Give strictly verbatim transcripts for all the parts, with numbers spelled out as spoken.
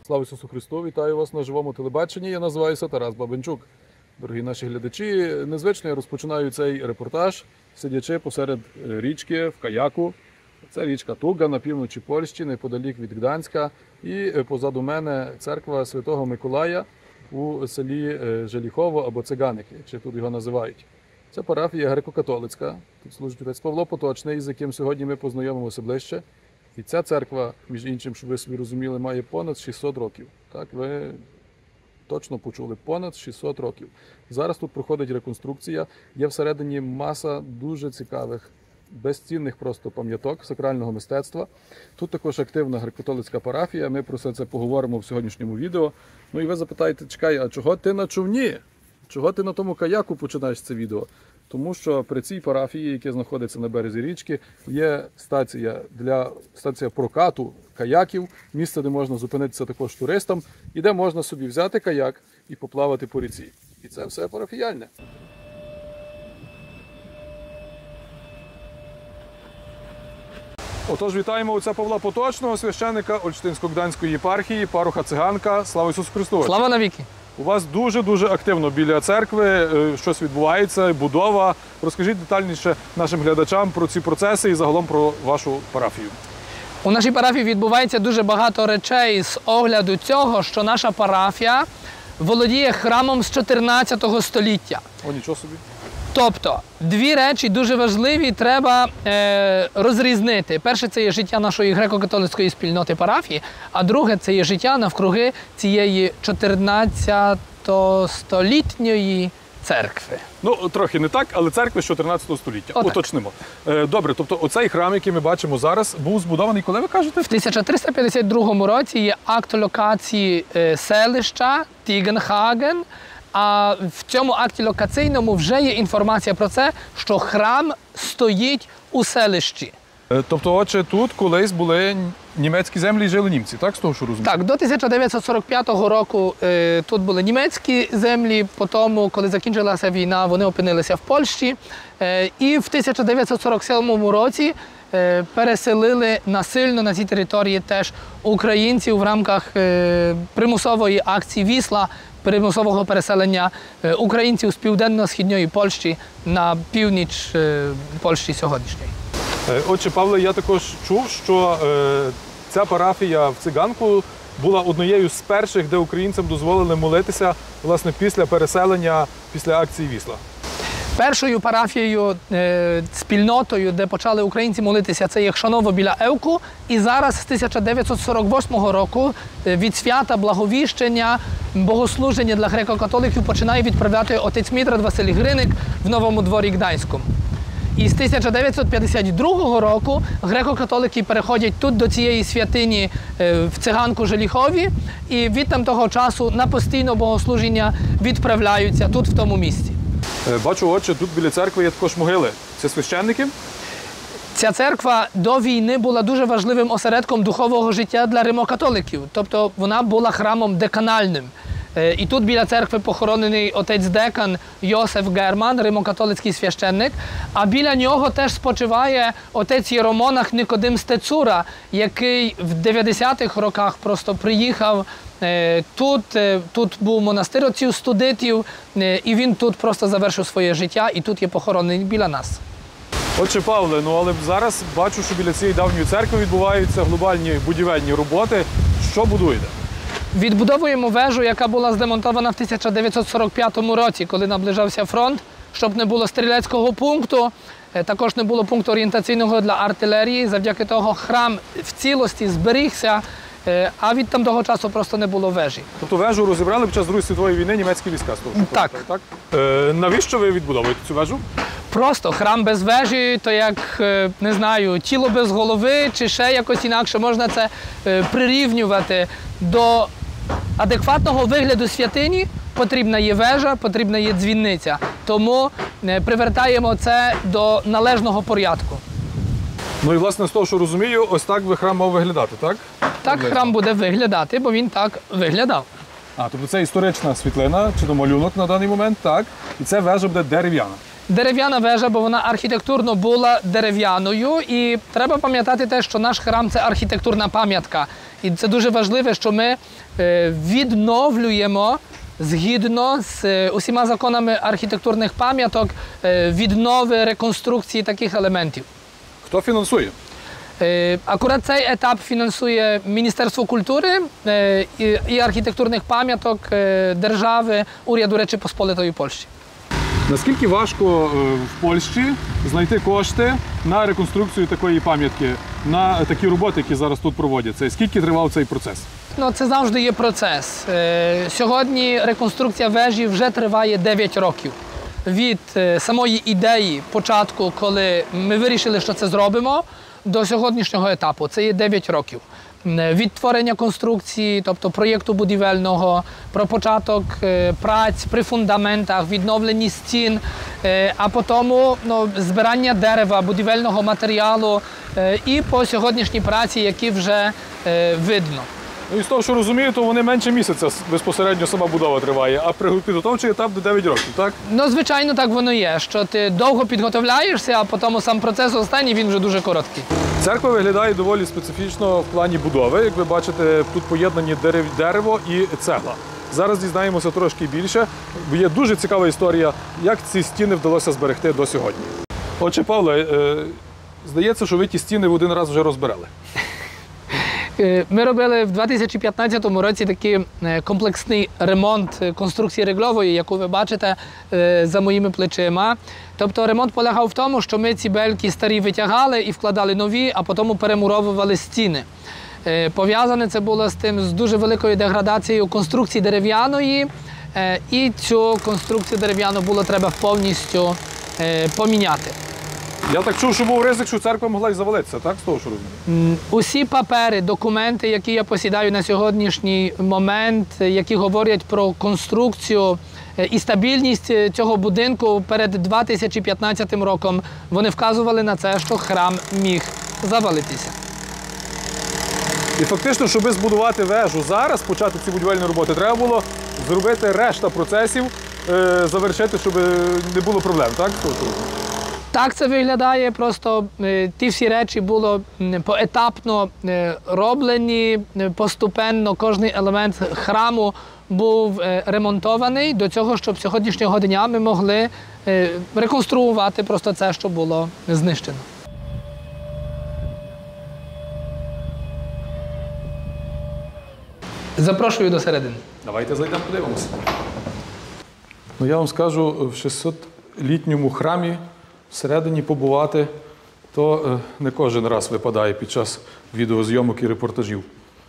Слава Ісусу Христу! Вітаю вас на живому телебаченні. Я називаюся Тарас Бабенчук. Дорогі наші глядачі, незвично я розпочинаю цей репортаж, сидячи посеред річки в каяку. Це річка Туга на півночі Польщі, неподалік від Гданська. І позаду мене церква Святого Миколая у селі Желіхово або Циганики, чи тут його називають. Це парафія греко-католицька. Тут служить отець Павло Поточний, з яким сьогодні ми познайомимося ближче. І ця церква, між іншим, щоб ви собі розуміли, має понад шістсот років. Так, ви точно почули, понад шістсот років. Зараз тут проходить реконструкція, є всередині маса дуже цікавих, безцінних просто пам'яток сакрального мистецтва. Тут також активна греко-католицька парафія, ми про все це поговоримо в сьогоднішньому відео. Ну і ви запитаєте, чекай, а чого ти на човні? Чого ти на тому каяку починаєш це відео? Тому що при цій парафії, яка знаходиться на березі річки, є стація для стація прокату каяків, місце, де можна зупинитися також туристам, і де можна собі взяти каяк і поплавати по ріці. І це все парафіяльне. Отож, вітаємо отця Павла Поточного, священника Ольштинсько-Гданської єпархії, пароха Циганка. Слава Ісусу Христу! Слава навіки! У вас дуже-дуже активно біля церкви щось відбувається, будова. Розкажіть детальніше нашим глядачам про ці процеси і загалом про вашу парафію. У нашій парафії відбувається дуже багато речей з огляду цього, що наша парафія володіє храмом з чотирнадцятого століття. О, нічого собі. Тобто, дві речі дуже важливі треба е, розрізнити. Перше – це є життя нашої греко-католицької спільноти парафії, а друге – це є життя навкруги цієї чотирнадцятостолітньої церкви. Ну, трохи не так, але церкви з чотирнадцятого століття. Отак. Уточнимо. Е, добре, тобто оцей храм, який ми бачимо зараз, був збудований, коли ви кажете? В тисяча триста п'ятдесят другому році є акт локації е, селища Тігенхаген. А в цьому акті локаційному вже є інформація про це, що храм стоїть у селищі. Тобто, отже, тут колись були німецькі землі і жили німці, так? З того, що розумію? Так, до тисяча дев'ятсот сорок п'ятого року е, тут були німецькі землі, потім, коли закінчилася війна, вони опинилися в Польщі. Е, і в тисяча дев'ятсот сорок сьомому році е, переселили насильно на цій території теж українців в рамках е, примусової акції «Вісла», примусового переселення українців з південно-східної Польщі на північ Польщі сьогоднішньої. Отже, Павле, я також чув, що е, ця парафія в Циганку була однією з перших, де українцям дозволили молитися, власне, після переселення, після акції «Вісла». Першою парафією, е, спільнотою, де почали українці молитися, це є Хшаново біля Евку. І зараз з тисяча дев'ятсот сорок восьмого року від свята Благовіщення, богослуження для греко-католиків починає відправляти отець Мітрат Василій Гриник в Новому дворі Гданському. І з тисяча дев'ятсот п'ятдесят другого року греко-католики переходять тут до цієї святині в Циганку Желіхові, і від там того часу на постійне богослуження відправляються тут, в тому місці. Бачу, отже, тут біля церкви є також могили. Це священники? Ця церква до війни була дуже важливим осередком духового життя для римокатоликів. Тобто вона була храмом деканальним. І тут біля церкви похоронений отець-декан Йосиф Герман, римокатолицький священник, а біля нього теж спочиває отець єромонах Никодим Стецура, який в дев'ятдесятих роках просто приїхав. Тут, тут був монастир отців студитів, і він тут просто завершив своє життя, і тут є похоронений біля нас. Отже, Павле, ну але зараз бачу, що біля цієї давньої церкви відбуваються глобальні будівельні роботи. Що будуєте? Відбудовуємо вежу, яка була здемонтована в тисяча дев'ятсот сорок п'ятому році, коли наближався фронт, щоб не було стрілецького пункту, також не було пункту орієнтаційного для артилерії. Завдяки того храм в цілості зберігся, а від там того часу просто не було вежі. Тобто вежу розібрали під час Другої світової війни німецькі війська? Так. так? Е, навіщо ви відбудовуєте цю вежу? Просто храм без вежі, то як, не знаю, тіло без голови, чи ще якось інакше можна це прирівнювати до адекватного вигляду святині. Потрібна є вежа, потрібна є дзвіниця. Тому привертаємо це до належного порядку. Ну і, власне, з того, що розумію, ось так би храм мав виглядати, так? Так храм буде виглядати, бо він так виглядав. А, тобто це історична світлина, чи то малюнок на даний момент, так? І ця вежа буде дерев'яна. Дерев'яна вежа, бо вона архітектурно була дерев'яною. І треба пам'ятати те, що наш храм – це архітектурна пам'ятка. І це дуже важливо, що ми відновлюємо згідно з усіма законами архітектурних пам'яток віднови, реконструкції таких елементів. Хто фінансує? Акурат цей етап фінансує Міністерство культури і архітектурних пам'яток держави, уряду Речі Посполитої Польщі. Наскільки важко в Польщі знайти кошти на реконструкцію такої пам'ятки, на такі роботи, які зараз тут проводяться? І скільки тривав цей процес? Ну, це завжди є процес. Сьогодні реконструкція вежі вже триває дев'ять років. Від самої ідеї початку, коли ми вирішили, що це зробимо, до сьогоднішнього етапу. Це є дев'ять років. Відтворення конструкції, тобто проєкту будівельного, про початок праць при фундаментах, відновленні стін, а потім ну, збирання дерева, будівельного матеріалу і по сьогоднішній праці, які вже видно. Ну і з того, що розумію, то вони менше місяця безпосередньо сама будова триває, а підготовчий етап до дев'ять років, так? Ну, звичайно, так воно є, що ти довго підготовляєшся, а потім сам процес останній, він вже дуже короткий. Церква виглядає доволі специфічно в плані будови. Як ви бачите, тут поєднані дерево і цегла. Зараз дізнаємося трошки більше. Є дуже цікава історія, як ці стіни вдалося зберегти до сьогодні. Отже, Павле, здається, що ви ті стіни в один раз вже розбирали. Ми робили в дві тисячі п'ятнадцятому році такий комплексний ремонт конструкції реглової, яку ви бачите за моїми плечима. Тобто ремонт полягав в тому, що ми ці бельки старі витягали і вкладали нові, а потім перемуровували стіни. Пов'язане це було з тим, з дуже великою деградацією конструкції дерев'яної, і цю конструкцію дерев'яну було треба повністю поміняти. Я так чув, що був ризик, що церква могла й завалитися, так? З того, що розумію? Усі папери, документи, які я посідаю на сьогоднішній момент, які говорять про конструкцію і стабільність цього будинку перед дві тисячі п'ятнадцятим роком, вони вказували на це, що храм міг завалитися. І фактично, щоб збудувати вежу зараз, почати ці будівельні роботи, треба було зробити решта процесів, завершити, щоб не було проблем, так? Так це виглядає, просто ті всі речі були поетапно роблені, поступенно кожен елемент храму був ремонтований до цього, щоб сьогоднішнього дня ми могли реконструювати просто це, що було знищено. Запрошую до середини. Давайте зайдемо, подивимося. Ну, я вам скажу, в шістсотлітньому храмі всередині побувати, то не кожен раз випадає під час відеозйомок і репортажів.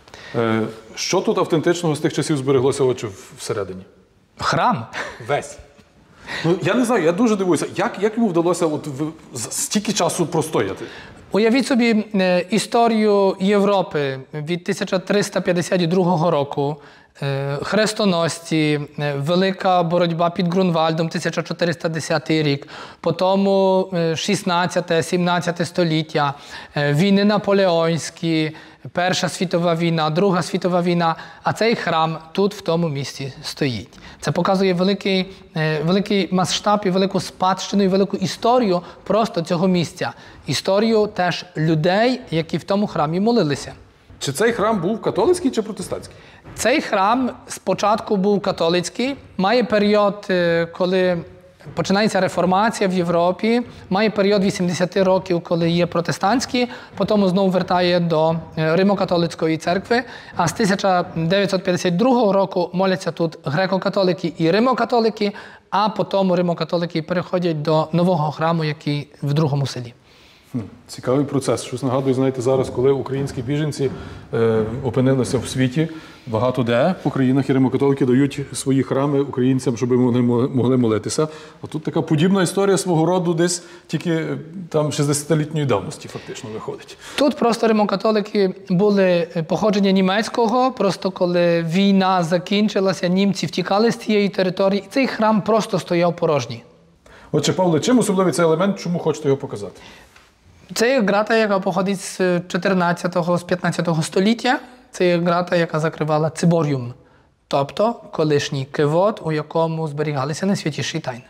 Що тут автентичного з тих часів збереглося очі всередині? Храм? Весь. Ну, я не знаю, я дуже дивуюся, як, як йому вдалося от, в, стільки часу простояти? Уявіть собі е, історію Європи від тисяча триста п'ятдесят другого року, е, хрестоносці, е, велика боротьба під Грунвальдом, тисяча чотириста десятий рік, потім е, шістнадцяте-сімнадцяте століття, е, війни наполеонські, Перша світова війна, Друга світова війна, а цей храм тут, в тому місці, стоїть. Це показує великий, великий масштаб і велику спадщину, і велику історію просто цього місця. Історію теж людей, які в тому храмі молилися. Чи цей храм був католицький чи протестантський? Цей храм спочатку був католицький, має період, коли починається реформація в Європі, має період вісімдесят років, коли є протестантські, потім знову вертає до Римо-католицької церкви, а з тисяча дев'ятсот п'ятдесят другого року моляться тут греко-католики і римо-католики, а потім римо-католики переходять до нового храму, який в другому селі. Цікавий процес. Щось нагадую, знаєте, зараз, коли українські біженці е, опинилися в світі, багато де по країнах і римо-католики дають свої храми українцям, щоб вони могли молитися. А тут така подібна історія свого роду десь тільки там шістдесятилітньої давності фактично виходить. Тут просто римо-католики були походження німецького, просто коли війна закінчилася, німці втікали з цієї території, і цей храм просто стояв порожній. Отже, Павле, чим особливий цей елемент, чому хочете його показати? Це є грата, яка походить з чотирнадцятого, з п'ятнадцятого століття. Це є грата, яка закривала циборіум, тобто колишній кивот, у якому зберігалися найсвятіші тайни.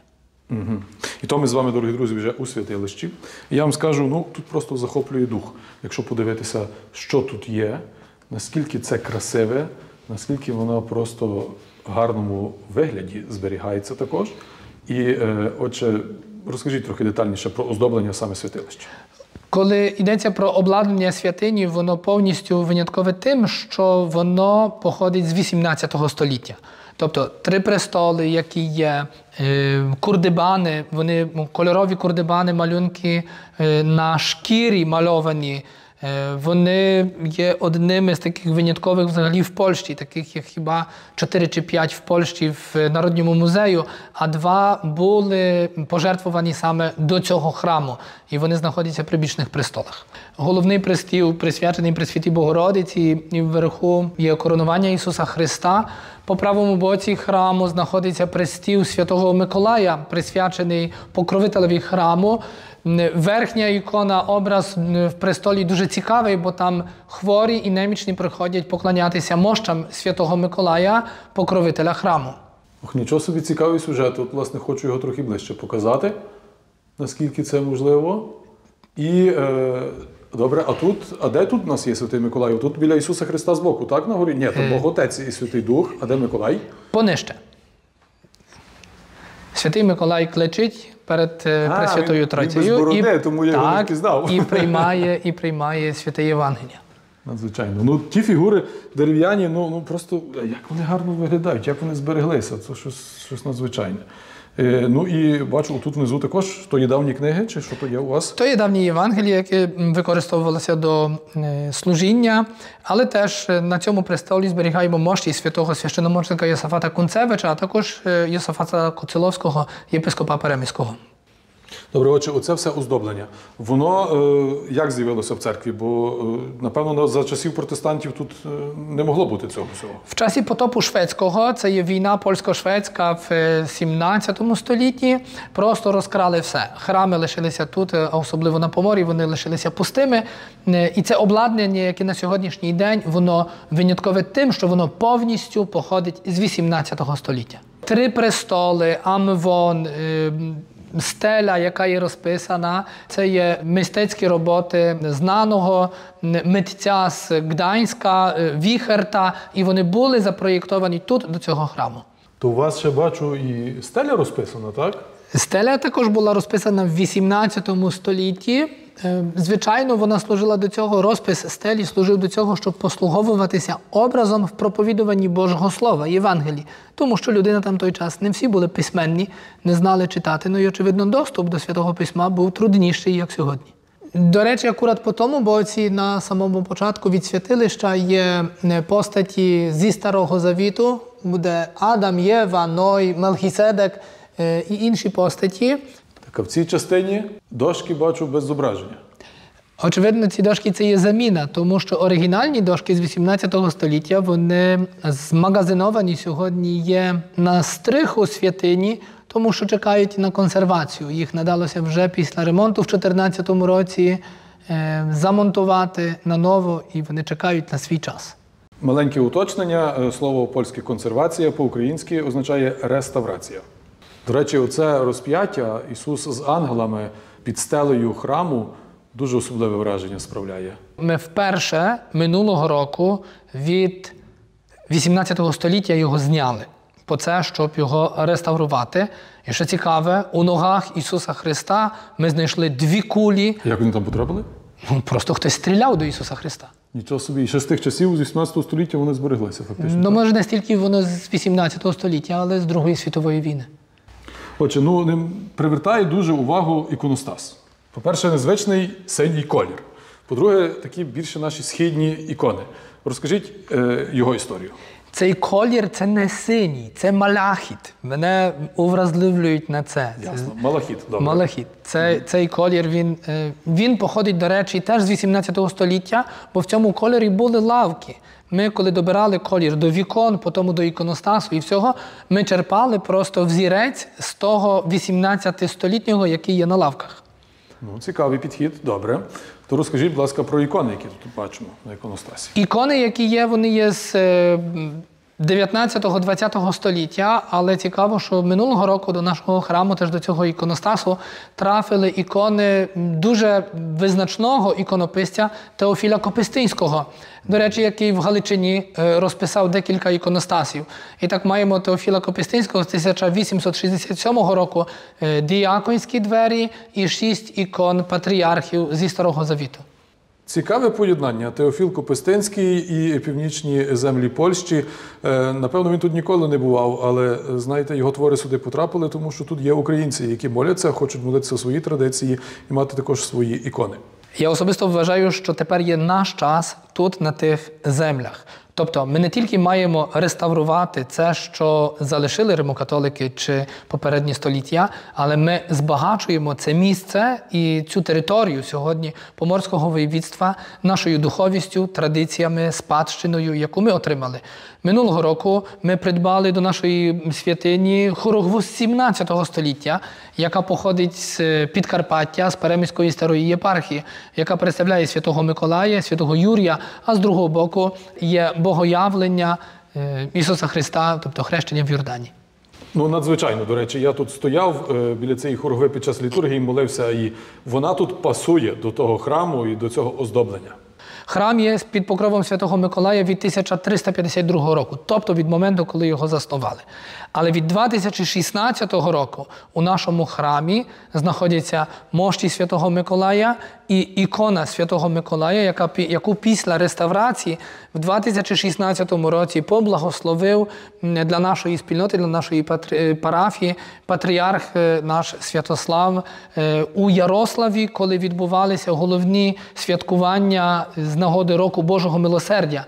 Угу. І то ми з вами, дорогі друзі, вже у святилищі. І я вам скажу, ну, тут просто захоплює дух. Якщо подивитися, що тут є, наскільки це красиве, наскільки воно просто в гарному вигляді зберігається також. І, е, отже, розкажіть трохи детальніше про оздоблення саме святилища. Коли йдеться про обладнання святині, воно повністю виняткове тим, що воно походить з вісімнадцятого століття. Тобто три престоли, які є, курдибани, вони кольорові курдибани, малюнки на шкірі мальовані, вони є одними з таких виняткових взагалі в Польщі, таких як хіба чотири чи п'ять в Польщі в Народному музею, а два були пожертвовані саме до цього храму, і вони знаходяться при бічних престолах. Головний престіл присвячений Пресвятій Богородиці, і вверху є коронування Ісуса Христа. По правому боці храму знаходиться престіл Святого Миколая, присвячений покровителеві храму. Верхня ікона, образ в престолі дуже цікавий, бо там хворі і немічні приходять поклонятися мощам Святого Миколая, покровителя храму. Ох, нічого собі цікавий сюжет. От, власне, хочу його трохи ближче показати, наскільки це можливо. І, е, добре, а тут, а де тут у нас є Святий Миколай? Тут біля Ісуса Христа збоку, так, на горі? Ні, то Бог Отець і Святий Дух. А де Миколай? Понижче. Святий Миколай кличить перед а, Пресвятою він, Тройцею. Він без бороди, тому я так, його не впізнав. І приймає, і приймає Святе Євангеліє. Надзвичайно. Ну, ті фігури дерев'яні, ну, ну просто, як вони гарно виглядають, як вони збереглися, це щось, щось надзвичайне. Е, ну і бачу, тут внизу також, то є давні книги, чи що то є у вас? То є давні Євангелії, які використовувалися до е, служіння, але теж на цьому престолі зберігаємо мощі святого священномученика Йосафата Кунцевича, а також е, Йосафата Коциловського, єпископа Переміського. Добре, отже, оце все оздоблення. Воно е, як з'явилося в церкві? Бо, е, напевно, за часів протестантів тут е, не могло бути цього всього. В часі потопу шведського, це є війна польсько-шведська в сімнадцятому столітті, просто розкрали все. Храми лишилися тут, а особливо на Поморі, вони лишилися пустими. І це обладнання, яке на сьогоднішній день, воно виняткове тим, що воно повністю походить з вісімнадцятого століття. Три престоли, амвон, е, стеля, яка є розписана, це є мистецькі роботи знаного митця з Гданська, Віхерта, і вони були запроєктовані тут, до цього храму. То у вас ще, бачу, і стеля розписана, так? Стеля також була розписана в вісімнадцятому столітті. Звичайно, вона служила до цього, розпис стелі служив до цього, щоб послуговуватися образом в проповідуванні Божого Слова, Євангелії. Тому що людина там той час, не всі були письменні, не знали читати, ну і, очевидно, доступ до Святого Письма був трудніший, як сьогодні. До речі, акурат по тому боці, на самому початку від святилища є постаті зі Старого Завіту, буде Адам, Єва, Ной, Мелхіседек і інші постаті. Так, а в цій частині дошки, бачу, без зображення. Очевидно, ці дошки – це є заміна, тому що оригінальні дошки з вісімнадцятого століття, вони змагазиновані сьогодні є на стриху святині, тому що чекають на консервацію. Їх надалося вже після ремонту в чотирнадцятому році е, замонтувати наново, і вони чекають на свій час. Маленьке уточнення. Слово польське «консервація» по-українськи означає «реставрація». До речі, оце розп'яття Ісус з ангелами під стелею храму дуже особливе враження справляє. Ми вперше минулого року від вісімнадцятого століття його зняли. По це, щоб його реставрувати. І що цікаве, у ногах Ісуса Христа ми знайшли дві кулі. Як вони там потрапили? Ну, просто хтось стріляв до Ісуса Христа. Нічого собі. І ще з тих часів, з вісімнадцятого століття, вони збереглися фактично. Ну, може, не стільки воно з вісімнадцятого століття, але з Другої світової війни. Отже, ну, ним привертає дуже увагу іконостас. По-перше, незвичний синій колір. По-друге, такі більше наші східні ікони. Розкажіть е, його історію. Цей колір – це не синій, це малахіт. Мене увразливлюють на це. Ясно. Малахіт. Добре. Малахіт. Це, цей колір, він, він походить, до речі, теж з вісімнадцятого століття, бо в цьому кольорі були лавки. Ми, коли добирали колір до вікон, потім до іконостасу і всього, ми черпали просто взірець з того вісімнадцятистолітнього, який є на лавках. Ну, цікавий підхід. Добре. То розкажіть, будь ласка, про ікони, які тут бачимо на іконостасі. Ікони, які є, вони є з дев'ятнадцятого-двадцятого століття, але цікаво, що минулого року до нашого храму, теж до цього іконостасу, трафили ікони дуже визначного іконописця Теофіля Копистинського, до речі, який в Галичині розписав декілька іконостасів. І так маємо Теофіла Копистинського з тисяча вісімсот шістдесят сьомого року діяконські двері і шість ікон патріархів зі Старого Завіту. Цікаве поєднання. Теофіл Копистинський і північні землі Польщі. Напевно, він тут ніколи не бував, але, знаєте, його твори сюди потрапили, тому що тут є українці, які моляться, хочуть молитися у своїй традиції і мати також свої ікони. Я особисто вважаю, що тепер є наш час тут, на тих землях. Тобто ми не тільки маємо реставрувати це, що залишили римокатолики чи попередні століття, але ми збагачуємо це місце і цю територію сьогодні Поморського воєвідства нашою духовістю, традиціями, спадщиною, яку ми отримали. Минулого року ми придбали до нашої святині хоругву з сімнадцятого століття, яка походить з Підкарпаття, з Перемиської старої єпархії, яка представляє Святого Миколая, Святого Юрія, а з другого боку є богоявлення Ісуса Христа, тобто хрещення в Йордані. Ну, надзвичайно, до речі, я тут стояв е, біля цієї хоругви під час літургії, молився, і вона тут пасує до того храму і до цього оздоблення. Храм є під покровом Святого Миколая від тисяча триста п'ятдесят другого року, тобто від моменту, коли його заснували. Але від дві тисячі шістнадцятого року у нашому храмі знаходяться мощі Святого Миколая і ікона Святого Миколая, яка, яку після реставрації в дві тисячі шістнадцятому році поблагословив для нашої спільноти, для нашої парафії патріарх наш Святослав у Ярославі, коли відбувалися головні святкування з нагоди Року Божого Милосердя.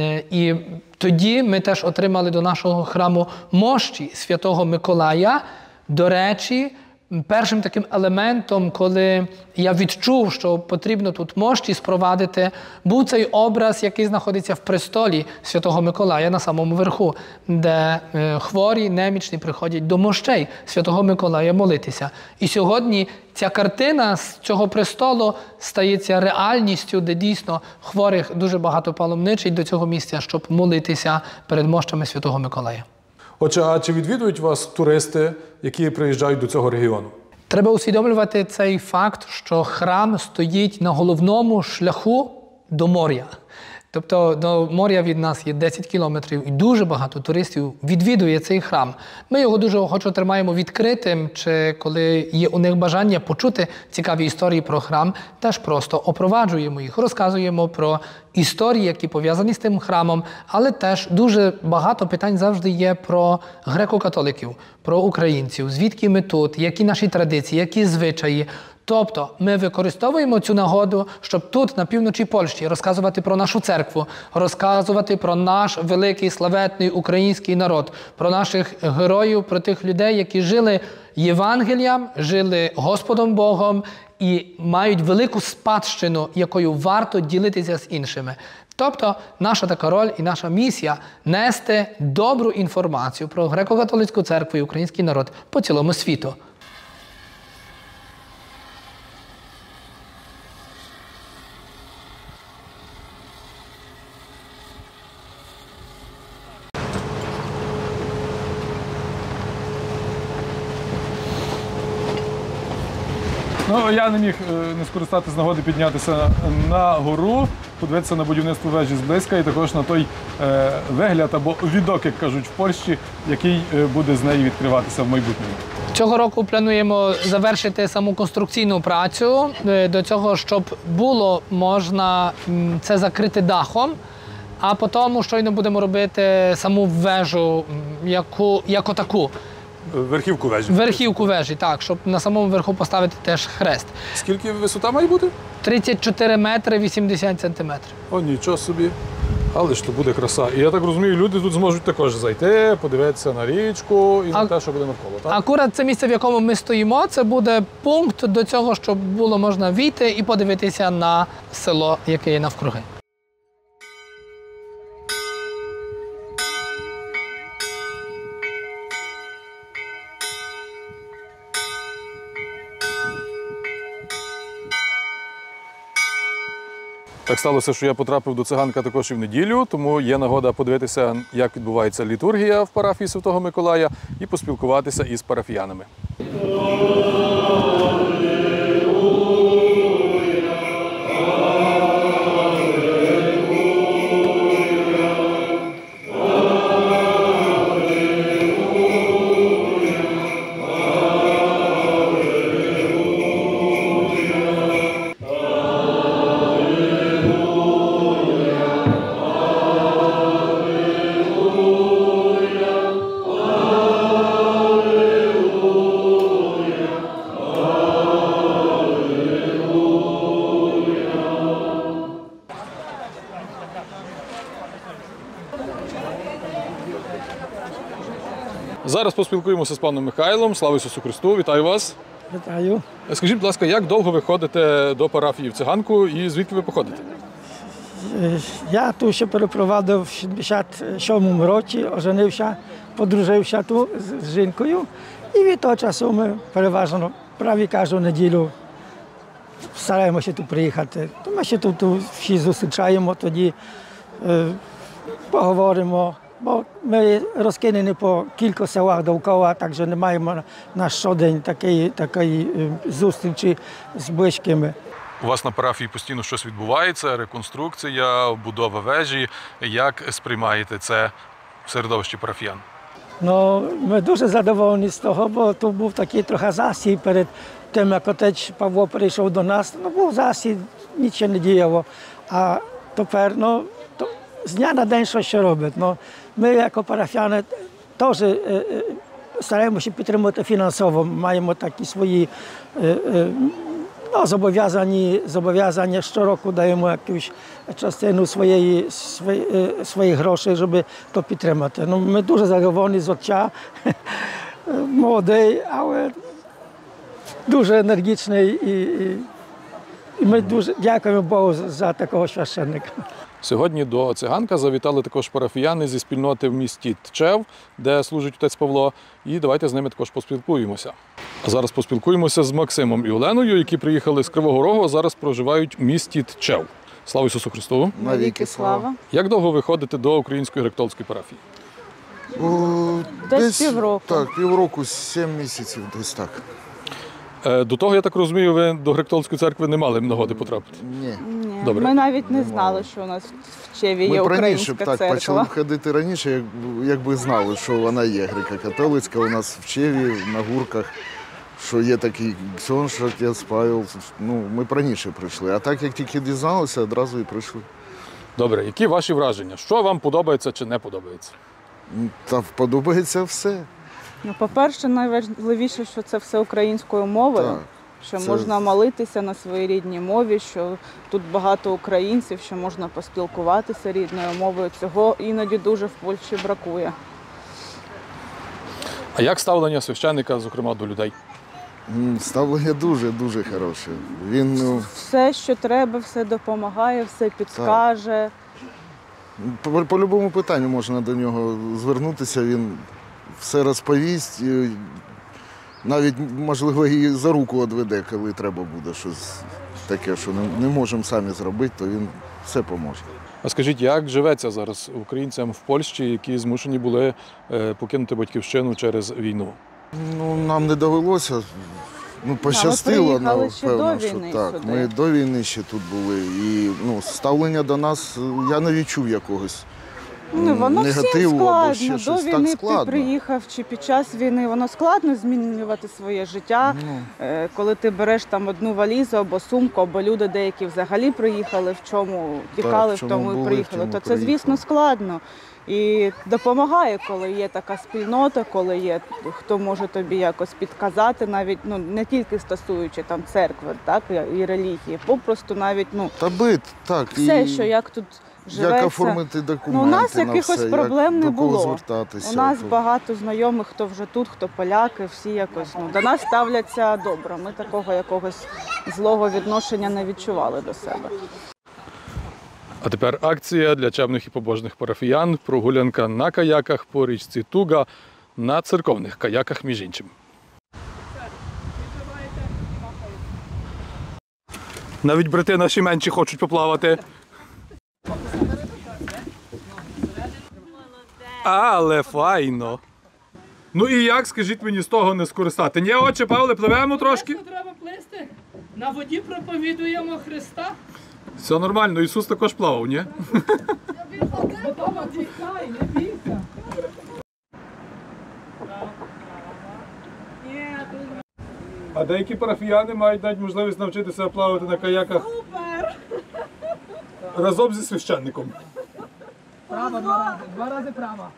І тоді ми теж отримали до нашого храму мощі Святого Миколая. До речі, першим таким елементом, коли я відчув, що потрібно тут мощі спровадити, був цей образ, який знаходиться в престолі Святого Миколая на самому верху, де хворі, немічні приходять до мощей Святого Миколая молитися. І сьогодні ця картина з цього престолу стається реальністю, де дійсно хворих дуже багато паломничить до цього місця, щоб молитися перед мощами Святого Миколая. Отже, а чи відвідують вас туристи, які приїжджають до цього регіону? Треба усвідомлювати цей факт, що храм стоїть на головному шляху до моря. Тобто до моря від нас є десять кілометрів і дуже багато туристів відвідує цей храм. Ми його дуже охоче тримаємо відкритим, чи коли є у них бажання почути цікаві історії про храм, теж просто опроваджуємо їх, розказуємо про історії, які пов'язані з тим храмом, але теж дуже багато питань завжди є про греко-католиків, про українців, звідки ми тут, які наші традиції, які звичаї. Тобто ми використовуємо цю нагоду, щоб тут, на півночі Польщі, розказувати про нашу церкву, розказувати про наш великий, славетний український народ, про наших героїв, про тих людей, які жили Євангелієм, жили Господом Богом і мають велику спадщину, якою варто ділитися з іншими. Тобто наша така роль і наша місія – нести добру інформацію про греко-католицьку церкву і український народ по цілому світу. Ну, я не міг не скористатися з нагоди піднятися на гору, подивитися на будівництво вежі зблизька і також на той е, вигляд або відок, як кажуть в Польщі, який буде з неї відкриватися в майбутньому. Цього року плануємо завершити саму конструкційну працю, до цього, щоб було можна це закрити дахом, а потім щойно будемо робити саму вежу, яку, як отаку. Верхівку вежі. Верхівку вежі, так, щоб на самому верху поставити теж хрест. Скільки висота має бути? тридцять чотири метри вісімдесят сантиметрів. О, нічого собі. Але ж то буде краса. І я так розумію, люди тут зможуть також зайти, подивитися на річку і а... на те, що буде навколо, так? Акурат це місце, в якому ми стоїмо, це буде пункт до цього, щоб було можна війти і подивитися на село, яке є навкруги. Так сталося, що я потрапив до циганка також і в неділю, тому є нагода подивитися, як відбувається літургія в парафії Святого Миколая і поспілкуватися із парафіянами. Зараз поспілкуємося з паном Михайлом. Слава Ісусу Христу! Вітаю вас! Вітаю. Скажіть, будь ласка, як довго ви ходите до парафії в циганку і звідки ви походите? Я тут ще перепровадив в шістдесят сьомому році, оженився, подружився тут з жінкою. І від того часу ми переважно праві кожну неділю стараємося тут приїхати. То ми ще тут, тут всі зустрічаємо, тоді е, поговоримо. Бо ми розкинені по кілька селах довкола, так що не маємо на щодень такої, такої зустрічі з близькими. У вас на парафії постійно щось відбувається, реконструкція, будова вежі. Як сприймаєте це в середовищі парафіян? Ну, ми дуже задоволені з того, бо тут був такий трохи засій перед тим, як отець Павло прийшов до нас. Ну, був засій, нічого не діяло. А тепер, ну, то, з дня на день щось ще робить. Ну, ми, як парафіяни, теж е, е, стараємося підтримувати фінансово. Маємо такі свої е, е, ну, зобов'язання, зобов'язання. Щороку даємо якусь частину своєї, свої, е, своїх грошей, щоб то підтримати. Ну, ми дуже задоволені з отця, молодий, але дуже енергічний. І, і, і ми дуже дякуємо Богу за такого священника. Сьогодні до циганка завітали також парафіяни зі спільноти в місті Тчев, де служить отець Павло, і давайте з ними також поспілкуємося. А зараз поспілкуємося з Максимом і Оленою, які приїхали з Кривого Рогу, а зараз проживають в місті Тчев. Слава Ісусу Христу! Навіки слава! Як довго ви ходите до Української греко-католицької парафії? О, Десь півроку. Так, півроку, сім місяців, десь так. Е, До того, я так розумію, ви до греко-католицької церкви не мали нагоди потрапити? Ні. Ні, Добре. Ми навіть не знали, що у нас в Чеві є Ми б раніше українська б так церква. почали б ходити раніше, як- якби знали, що вона є греко-католицька, у нас в Чеві, на Гурках, що є такий ксьонж, отець Павел. Ну, ми б раніше прийшли. А так, як тільки дізналися, одразу і прийшли. Добре, які ваші враження? Що вам подобається чи не подобається? Та подобається все. Ну, по-перше, найважливіше, що це все українською мовою, Так, що це- можна молитися на своїй рідній мові, що тут багато українців, що можна поспілкуватися рідною мовою. Цього іноді дуже в Польщі бракує. А як ставлення священника, зокрема, до людей? М, Ставлення дуже-дуже хороше. Він, ну, Все, що треба, все допомагає, все підскаже. По, по любому питанню можна до нього звернутися, він все розповість, і навіть, можливо, і за руку відведе, коли треба буде щось таке, що не, не можемо самі зробити, то він все поможе. А скажіть, як живеться зараз українцям в Польщі, які змушені були е, покинути батьківщину через війну? Ну, нам не довелося, ну, пощастило, приїхали ще напевно, до що війни так. сюди. Ми до війни ще тут були, і ну, ставлення до нас я не відчув якогось. Ну, воно всім негативу або складно. ще До щось. Так війни ти складно. приїхав чи під час війни, воно складно змінювати своє життя. Ну. Е, Коли ти береш там одну валізу або сумку, або люди деякі взагалі приїхали, в чому тікали, в в чому тому були, і в приїхали, тому то це, приїхали. звісно, складно. І допомагає, коли є така спільнота, коли є хто може тобі якось підказати, навіть ну не тільки стосуючи там церкви, так і релігії, попросту навіть ну Та бит, так. все, і... що як тут живеться. Як оформити документи? Ну, у нас на якихось все, проблем як, не до кого було. звертатися. У нас то- багато знайомих, хто вже тут, хто поляки, всі якось ну, до нас ставляться добре. Ми такого якогось злого відношення не відчували до себе. А тепер акція для чемних і побожних парафіян, прогулянка на каяках по річці Туга, на церковних каяках, між іншим. Навіть брати наші менші хочуть поплавати. Але файно. Ну і як, скажіть мені, з того не скористати? Ні, отче Павле, пливемо трошки? Треба плисти. На воді проповідуємо Христа. Все нормально, Ісус також плавав, ні? Не бійся. А деякі парафіяни мають навіть можливість навчитися плавати на каяках разом зі священником. Право два рази. Два рази право.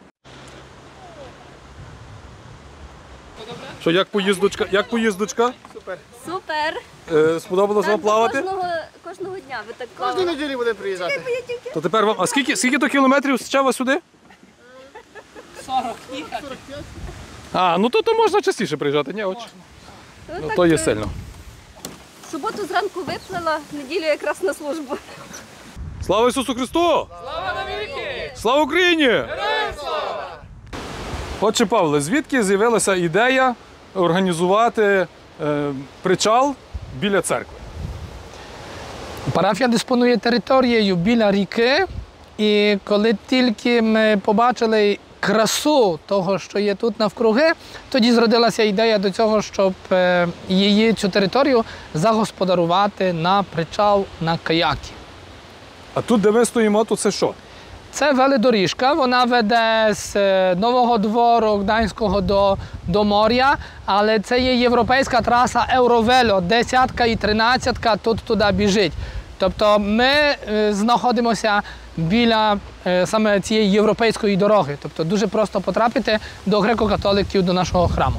Що, як поїздочка? Як поїздочка? Супер! Е, сподобалось вам Так, плавати? Кожного, кожного дня ви так Кожну плавали. неділю будемо приїжджати. То тепер вам. А скільки, скільки то кілометрів ще вас сюди? сорок їхати. А, ну то, то можна частіше приїжджати, ні, отче? Ну, Ну так, то є е, сильно. В суботу зранку виплила, в неділю якраз на службу. Слава Ісусу Христу! Слава навіки! Слава Україні! Героям слава! Отче Павле, звідки з'явилася ідея організувати е, причал біля церкви? Парафія диспонує територією біля ріки, і коли тільки ми побачили красу того, що є тут навкруги, тоді зродилася ідея до цього, щоб е, її, цю територію загосподарувати на причал на каяки. А тут, де ми стоїмо, то це що? Це велодоріжка, вона веде з е, Нового Двору Гданського до, до моря, але це є європейська траса Eurovelo, десятка і тринадцятка тут туди біжить. Тобто ми е, знаходимося біля е, саме цієї європейської дороги. Тобто дуже просто потрапити до греко-католиків, до нашого храму.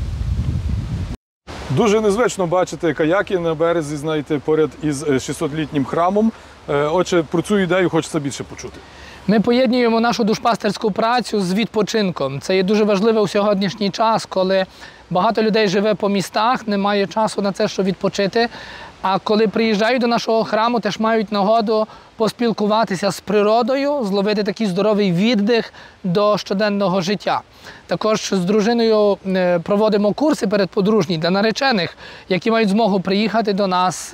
Дуже незвично бачити каяки на березі, знаєте, поряд із шістсотлітнім храмом. Е, Отже, про цю ідею хочеться більше почути. Ми поєднуємо нашу душпастерську працю з відпочинком. Це є дуже важливо у сьогоднішній час, коли багато людей живе по містах, немає часу на це, щоб відпочити. А коли приїжджають до нашого храму, теж мають нагоду поспілкуватися з природою, зловити такий здоровий віддих до щоденного життя. Також з дружиною проводимо курси передподружні для наречених, які мають змогу приїхати до нас,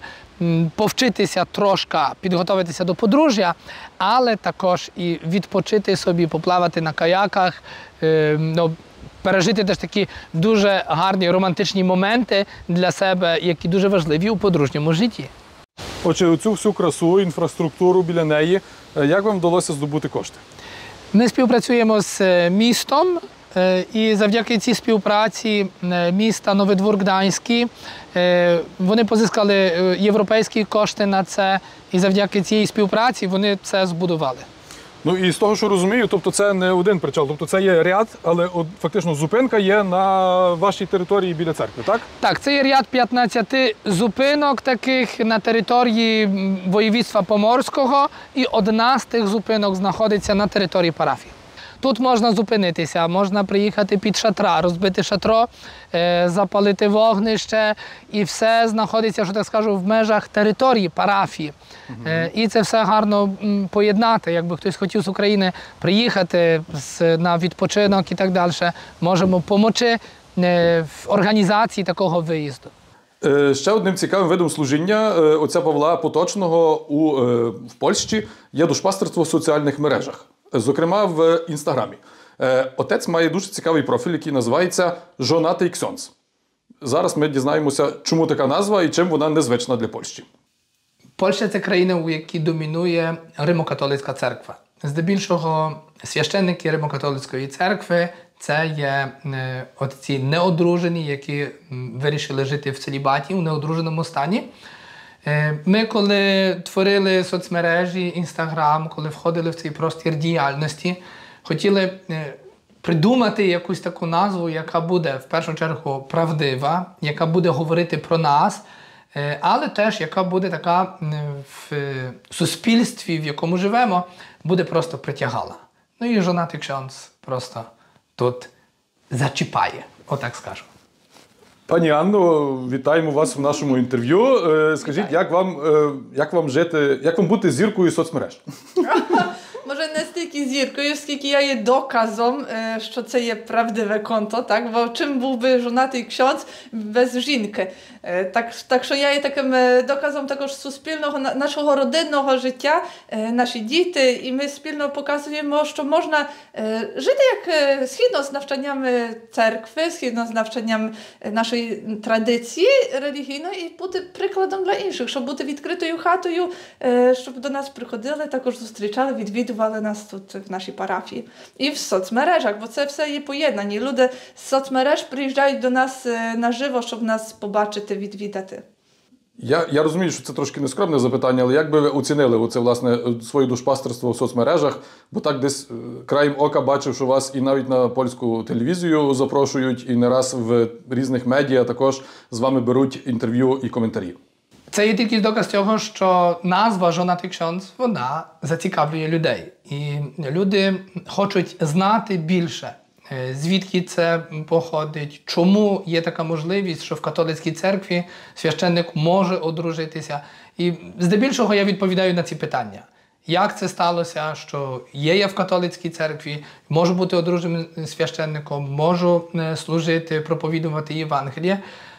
повчитися трошки, підготуватися до подружжя, але також і відпочити собі, поплавати на каяках, ну, пережити теж такі дуже гарні романтичні моменти для себе, які дуже важливі у подружньому житті. Отже, оцю всю красу, інфраструктуру біля неї, як вам вдалося здобути кошти? Ми співпрацюємо з містом, і завдяки цій співпраці міста Новий Двор Гданський, вони позискали європейські кошти на це, і завдяки цій співпраці вони це збудували. Ну і з того, що розумію, тобто це не один причал, тобто це є ряд, але от, фактично зупинка є на вашій території біля церкви, так? Так, це є ряд п'ятнадцяти зупинок таких на території воєводства Поморського, і одна з тих зупинок знаходиться на території парафії. Тут можна зупинитися, можна приїхати під шатра, розбити шатро, запалити вогнище, і все знаходиться, що так скажу, в межах території парафії. Угу. І це все гарно поєднати. Якби хтось хотів з України приїхати на відпочинок і так далі, можемо допомогти в організації такого виїзду. Ще одним цікавим видом служіння отця Павла Поточного у, в Польщі є душпастерство в соціальних мережах. Зокрема, в Інстаграмі. Отець має дуже цікавий профіль, який називається «Жонатий ксьондз». Зараз ми дізнаємося, чому така назва і чим вона незвична для Польщі. Польща – це країна, у якій домінує Римо-католицька церква. Здебільшого священники Римо-католицької церкви – це є отці неодружені, які вирішили жити в целібаті, у неодруженому стані. Ми, коли творили соцмережі, Інстаграм, коли входили в цей простір діяльності, хотіли придумати якусь таку назву, яка буде, в першу чергу, правдива, яка буде говорити про нас, але теж, яка буде така в суспільстві, в якому живемо, буде просто притягала. Ну і «Жонатий ксьондз» просто тут зачіпає, отак скажу. Пані Анно, вітаємо вас в нашому інтерв'ю. Скажіть, як вам, як вам жити, як вам бути зіркою соцмереж? Може, не стільки настільки зіркою, скільки я є доказом, що це є правдиве конто, так? Бо чим був би жонатий ксьондз без жінки? Так, так що я є таким доказом також суспільного, нашого родинного життя, наші діти, і ми спільно показуємо, що можна жити як згідно з навчаннями церкви, згідно з навчанням нашої традиції релігійної, і бути прикладом для інших, щоб бути відкритою хатою, щоб до нас приходили, також зустрічали, відвідували нас тут в нашій парафії. І в соцмережах, бо це все є поєднані. Люди з соцмереж приїжджають до нас наживо, щоб нас побачити, відвідати. Я, я розумію, що це трошки нескромне запитання, але як би ви оцінили оце, власне, своє душпастерство в соцмережах? Бо так десь краєм ока бачив, що вас і навіть на польську телевізію запрошують, і не раз в різних медіа також з вами беруть інтерв'ю і коментарі. Це є тільки доказ цього, що назва «Жонатий ксьондз», вона зацікавлює людей. І люди хочуть знати більше, звідки це походить, чому є така можливість, що в католицькій церкві священник може одружитися. І здебільшого я відповідаю на ці питання. Як це сталося, що є я в католицькій церкві, можу бути одруженим священником, можу служити, проповідувати Євангеліє.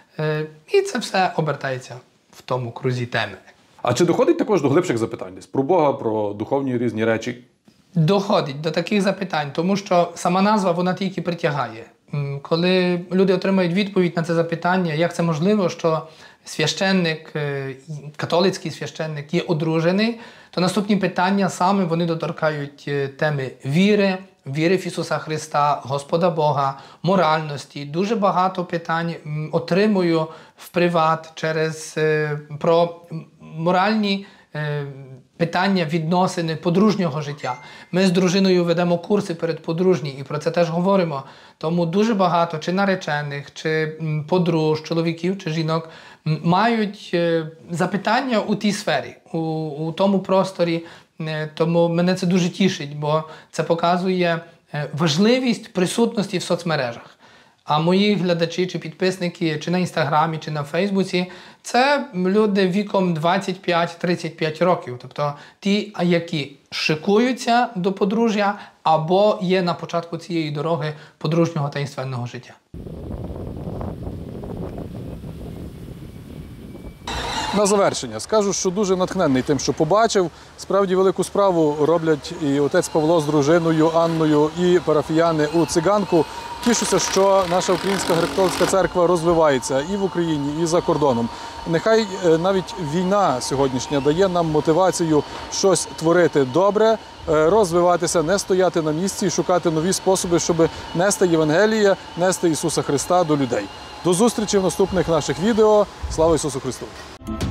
І це все обертається в тому крузі теми. А чи доходить також до глибших запитань десь про Бога, про духовні різні речі? Доходить до таких запитань, тому що сама назва, вона тільки притягає. Коли люди отримають відповідь на це запитання, як це можливо, що священник, католицький священник є одружений, то наступні питання саме вони доторкають теми віри, віри в Ісуса Христа, Господа Бога, моральності. Дуже багато питань отримую в приват через про моральні питання, відносини подружнього життя. Ми з дружиною ведемо курси передподружні і про це теж говоримо. Тому дуже багато чи наречених, чи подруж, чоловіків, чи жінок мають запитання у тій сфері, у, у тому просторі. Тому мене це дуже тішить, бо це показує важливість присутності в соцмережах. А мої глядачі чи підписники, чи на Інстаграмі, чи на Фейсбуці – це люди віком двадцять п'ять тридцять п'ять років. Тобто ті, які шикуються до подружжя або є на початку цієї дороги подружнього таїнственного життя. На завершення скажу, що дуже натхненний тим, що побачив. Справді велику справу роблять і отець Павло з дружиною Анною, і парафіяни у Циганку. Тішуся, що наша Українська греко-католицька церква розвивається і в Україні, і за кордоном. Нехай навіть війна сьогоднішня дає нам мотивацію щось творити добре, розвиватися, не стояти на місці і шукати нові способи, щоб нести Євангеліє, нести Ісуса Христа до людей. До зустрічі в наступних наших відео. Слава Ісусу Христу!